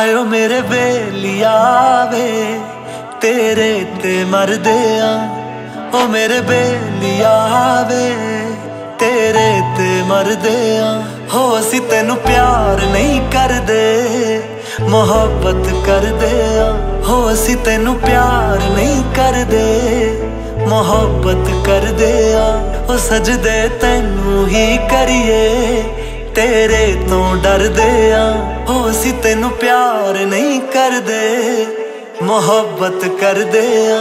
हायो मेरे बेलिया वे तेरे ते मरदे आ, ओ मेरे बेलिया वे तेरे ते मरदे आ। हो असी तेनू प्यार नहीं करदे मोहब्बत करदे आ, हो असी तेनू प्यार नहीं करदे मोहब्बत करदे आ। ओ सजदे तेनू ही करिए तेरे तो डरदे आ, हो असी तेनू प्यार नहीं करदे मोहब्बत करदे आ।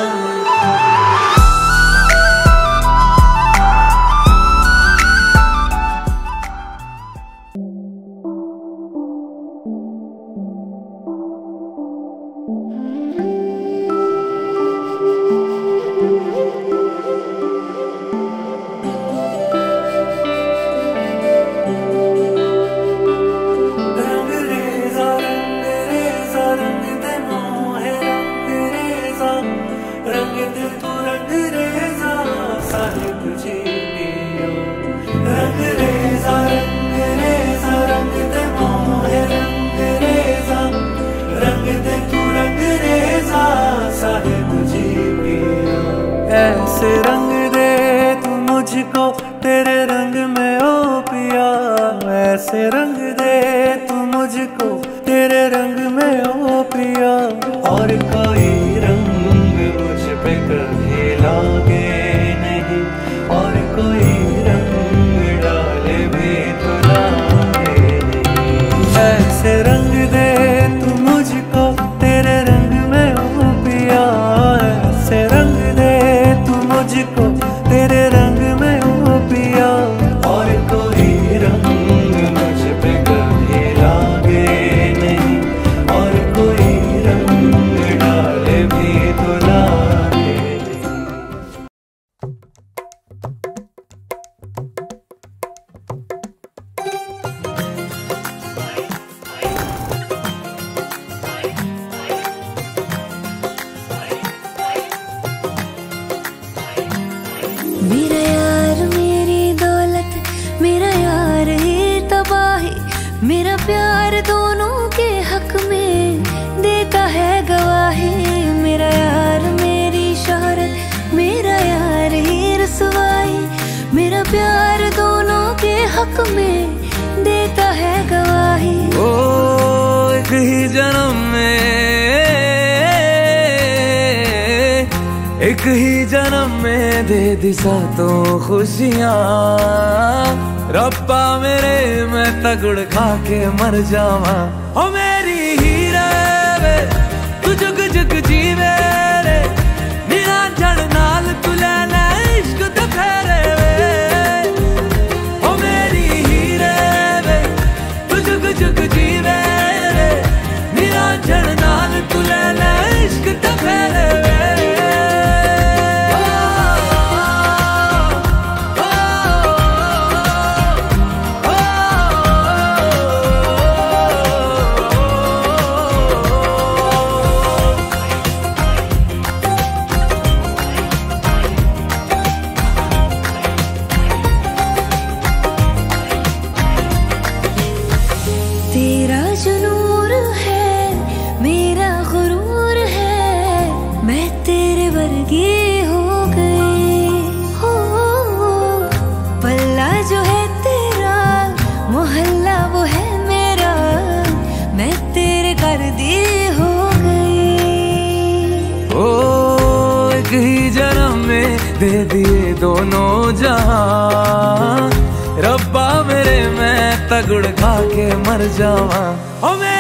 ऐसे रंग दे तू मुझको तेरे रंग में ओ पिया, ऐसे रंग दे तू मुझको तेरे रंग में ओ पिया। और कोई रंग मुझ पे कभी लागे नहीं, और कोई रंग डाले भी तो लागे नहीं। ऐसे रंग दे तू मुझको तेरे रंग में ओ पिया, ऐसे रंग दे मुझको तेरे रंग में ओ पिया। और कोई रंग मुझ पे कभी लागे नहीं, और कोई रंग डाले भी तो लागे नहीं। मेरा यार मेरी दौलत, मेरा यार ही तबाही, मेरा प्यार दोनों के हक में देता है गवाही। मेरा यार मेरी शोहरत, मेरा यार ही रसवाई, मेरा प्यार दोनों के हक में देता है गवाही। ओ एक ही जन्म में, एक ही जन्म में दे दी सातों खुशियाँ। रब्बा मेरे मैं तगड़ खा के मर जावा, ओ मेरी हीरे वे तू जुग जुग जीवे रे, निरा जड़ नाल तू लेना इश्क ते फेरे वे। ओ मेरी हीरे वे तू जुग जुग जीवे रे, निरा जड़ नाल तू लेना इश्क ते फेरे वे। तेरा जो नूर है मेरा गुरूर है, मैं तेरे वर्गी हो गई हो। पल्ला जो है तेरा मोहल्ला वो है मेरा, मैं तेरे कर दी हो गई। ओ एक ही जन्म में दे दिए दोनों जहां, रब्बा मेरे मैं तगड़ खा के मर जावा। ओ